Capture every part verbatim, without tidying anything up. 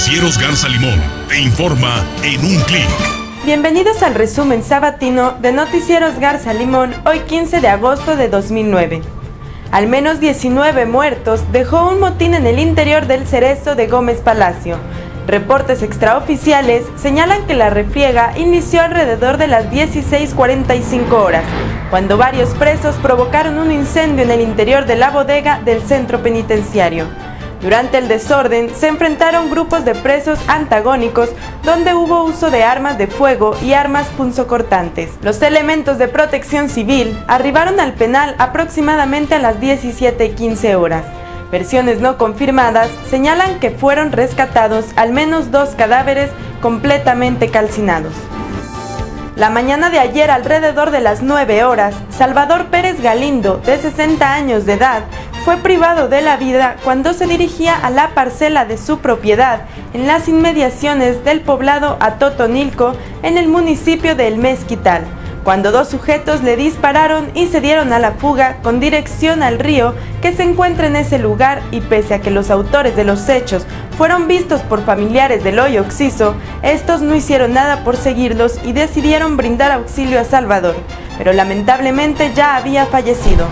Noticieros Garza Limón te informa en un clic. Bienvenidos al resumen sabatino de Noticieros Garza Limón, hoy quince de agosto de dos mil nueve. Al menos diecinueve muertos dejó un motín en el interior del Cerezo de Gómez Palacio. Reportes extraoficiales señalan que la refriega inició alrededor de las dieciséis cuarenta y cinco horas, cuando varios presos provocaron un incendio en el interior de la bodega del centro penitenciario. Durante el desorden se enfrentaron grupos de presos antagónicos donde hubo uso de armas de fuego y armas punzocortantes. Los elementos de protección civil arribaron al penal aproximadamente a las diecisiete quince horas. Versiones no confirmadas señalan que fueron rescatados al menos dos cadáveres completamente calcinados. La mañana de ayer, alrededor de las nueve horas, Salvador Pérez Galindo, de sesenta años de edad, fue privado de la vida cuando se dirigía a la parcela de su propiedad en las inmediaciones del poblado Atotonilco, en el municipio de El Mezquital, cuando dos sujetos le dispararon y se dieron a la fuga con dirección al río que se encuentra en ese lugar, y pese a que los autores de los hechos fueron vistos por familiares del hoyo Oxiso, estos no hicieron nada por seguirlos y decidieron brindar auxilio a Salvador, pero lamentablemente ya había fallecido.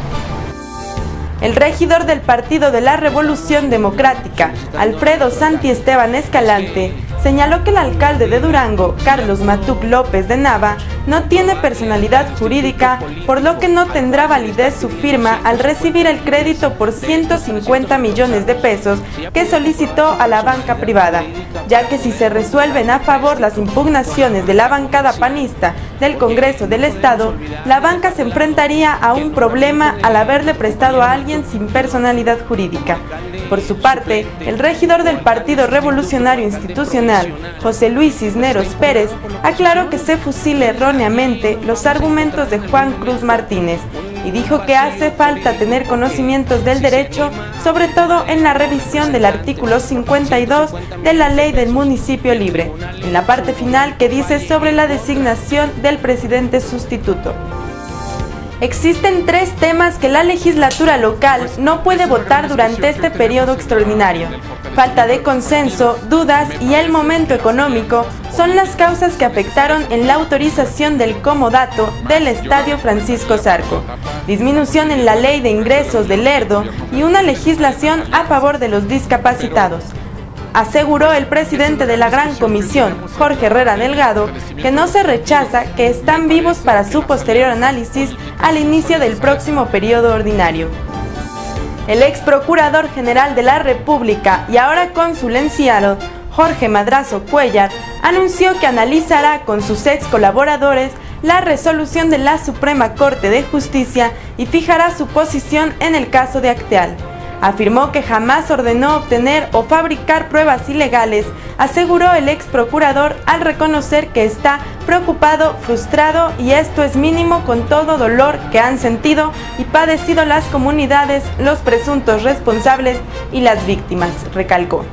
El regidor del Partido de la Revolución Democrática, Alfredo Santiesteban Escalante, señaló que el alcalde de Durango, Carlos Matuc López de Nava, no tiene personalidad jurídica, por lo que no tendrá validez su firma al recibir el crédito por ciento cincuenta millones de pesos que solicitó a la banca privada, ya que si se resuelven a favor las impugnaciones de la bancada panista del Congreso del Estado, la banca se enfrentaría a un problema al haberle prestado a alguien sin personalidad jurídica. Por su parte, el regidor del Partido Revolucionario Institucional, José Luis Cisneros Pérez, aclaró que se fusila erróneamente los argumentos de Juan Cruz Martínez y dijo que hace falta tener conocimientos del derecho, sobre todo en la revisión del artículo cincuenta y dos de la Ley del Municipio Libre, en la parte final que dice sobre la designación del presidente sustituto. Existen tres temas que la legislatura local no puede votar durante este periodo extraordinario. Falta de consenso, dudas y el momento económico son las causas que afectaron en la autorización del comodato del Estadio Francisco Zarco, disminución en la ley de ingresos del Lerdo y una legislación a favor de los discapacitados. Aseguró el presidente de la Gran Comisión, Jorge Herrera Delgado, que no se rechaza, que están vivos para su posterior análisis al inicio del próximo periodo ordinario. El ex procurador general de la República y ahora cónsul en Seattle, Jorge Madrazo Cuellar, anunció que analizará con sus ex colaboradores la resolución de la Suprema Corte de Justicia y fijará su posición en el caso de Acteal. Afirmó que jamás ordenó obtener o fabricar pruebas ilegales, aseguró el ex procurador al reconocer que está preocupado, frustrado, y esto es mínimo con todo dolor que han sentido y padecido las comunidades, los presuntos responsables y las víctimas, recalcó.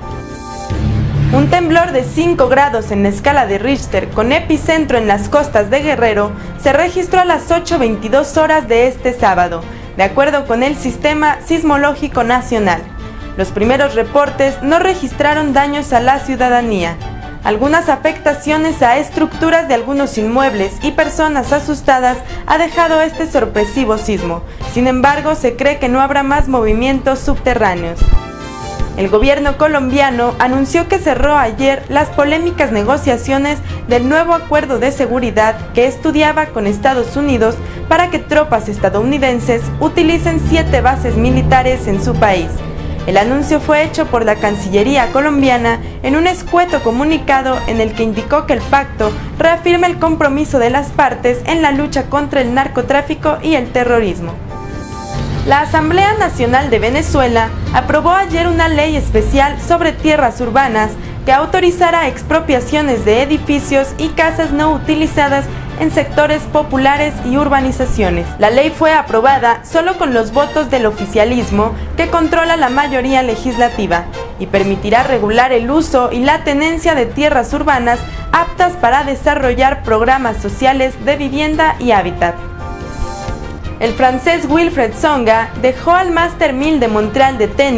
Un temblor de cinco grados en la escala de Richter, con epicentro en las costas de Guerrero, se registró a las ocho veintidós horas de este sábado, de acuerdo con el Sistema Sismológico Nacional. Los primeros reportes no registraron daños a la ciudadanía. Algunas afectaciones a estructuras de algunos inmuebles y personas asustadas ha dejado este sorpresivo sismo. Sin embargo, se cree que no habrá más movimientos subterráneos. El gobierno colombiano anunció que cerró ayer las polémicas negociaciones del nuevo acuerdo de seguridad que estudiaba con Estados Unidos para que tropas estadounidenses utilicen siete bases militares en su país. El anuncio fue hecho por la Cancillería colombiana en un escueto comunicado en el que indicó que el pacto reafirma el compromiso de las partes en la lucha contra el narcotráfico y el terrorismo. La Asamblea Nacional de Venezuela aprobó ayer una ley especial sobre tierras urbanas que autorizará expropiaciones de edificios y casas no utilizadas en sectores populares y urbanizaciones. La ley fue aprobada solo con los votos del oficialismo, que controla la mayoría legislativa, y permitirá regular el uso y la tenencia de tierras urbanas aptas para desarrollar programas sociales de vivienda y hábitat. El francés Wilfried Tsonga dejó al Master mil de Montreal de tenis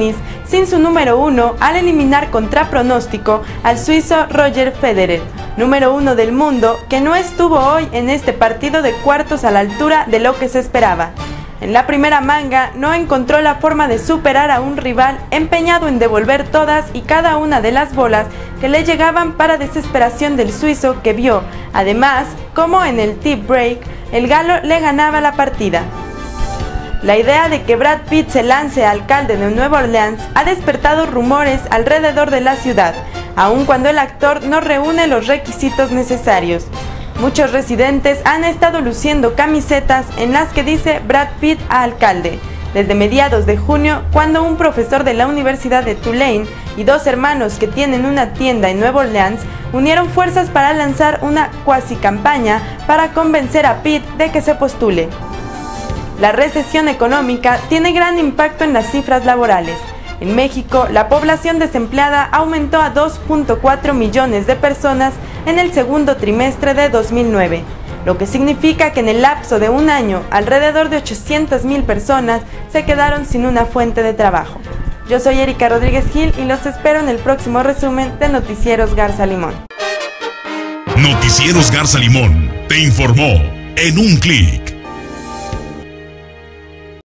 sin su número uno al eliminar contra pronóstico al suizo Roger Federer, número uno del mundo, que no estuvo hoy en este partido de cuartos a la altura de lo que se esperaba. En la primera manga no encontró la forma de superar a un rival empeñado en devolver todas y cada una de las bolas que le llegaban, para desesperación del suizo, que vio, además, como en el tee break el galo le ganaba la partida. La idea de que Brad Pitt se lance a alcalde de Nueva Orleans ha despertado rumores alrededor de la ciudad, aun cuando el actor no reúne los requisitos necesarios. Muchos residentes han estado luciendo camisetas en las que dice Brad Pitt a alcalde, desde mediados de junio, cuando un profesor de la Universidad de Tulane y dos hermanos que tienen una tienda en Nueva Orleans unieron fuerzas para lanzar una cuasi campaña para convencer a Pitt de que se postule. La recesión económica tiene gran impacto en las cifras laborales. En México, la población desempleada aumentó a dos punto cuatro millones de personas en el segundo trimestre de dos mil nueve, lo que significa que en el lapso de un año, alrededor de ochocientas mil personas se quedaron sin una fuente de trabajo. Yo soy Erika Rodríguez Gil y los espero en el próximo resumen de Noticieros Garza Limón. Noticieros Garza Limón te informó en un clic.